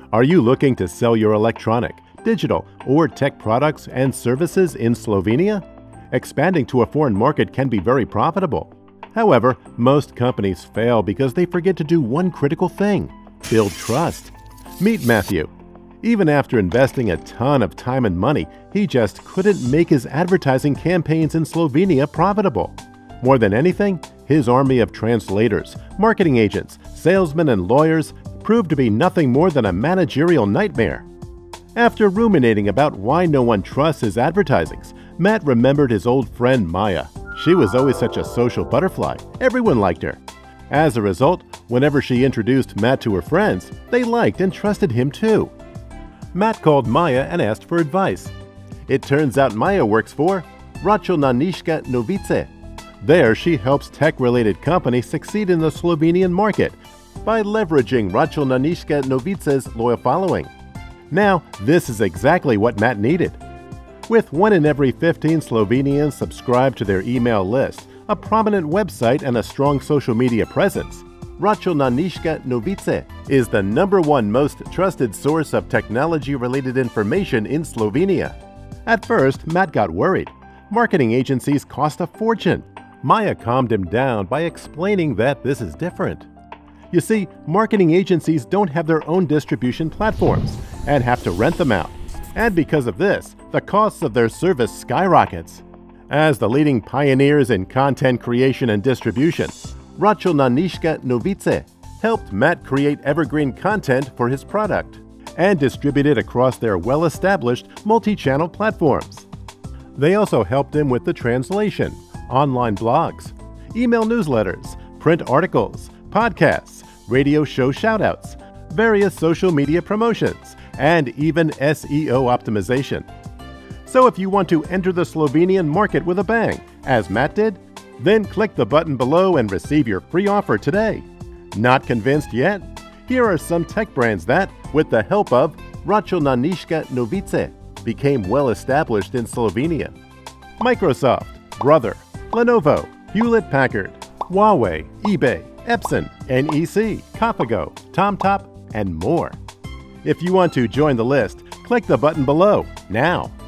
Are you looking to sell your electronic, digital, or tech products and services in Slovenia? Expanding to a foreign market can be very profitable. However, most companies fail because they forget to do one critical thing: build trust. Meet Matthew. Even after investing a ton of time and money, he just couldn't make his advertising campaigns in Slovenia profitable. More than anything, his army of translators, marketing agents, salesmen, and lawyers proved to be nothing more than a managerial nightmare. After ruminating about why no one trusts his advertisings, Matt remembered his old friend Maya. She was always such a social butterfly. Everyone liked her. As a result, whenever she introduced Matt to her friends, they liked and trusted him too. Matt called Maya and asked for advice. It turns out Maya works for Računalniške novice. There, she helps tech-related companies succeed in the Slovenian market by leveraging Računalniške novice's loyal following. Now, this is exactly what Matt needed. With 1 in every 15 Slovenians subscribed to their email list, a prominent website, and a strong social media presence, Računalniške novice is the #1 most trusted source of technology-related information in Slovenia. At first, Matt got worried. Marketing agencies cost a fortune. Maya calmed him down by explaining that this is different. You see, marketing agencies don't have their own distribution platforms and have to rent them out. And because of this, the costs of their service skyrockets. As the leading pioneers in content creation and distribution, Računalniške novice helped Matt create evergreen content for his product and distribute it across their well-established multi-channel platforms. They also helped him with the translation, online blogs, email newsletters, print articles, podcasts, radio show shoutouts, various social media promotions, and even SEO optimization. So if you want to enter the Slovenian market with a bang, as Matt did, then click the button below and receive your free offer today. Not convinced yet? Here are some tech brands that, with the help of Računalniške novice, became well established in Slovenia: Microsoft, Brother, Lenovo, Hewlett-Packard, Huawei, eBay, Epson, NEC, Copago, TomTop, and more. If you want to join the list, click the button below now.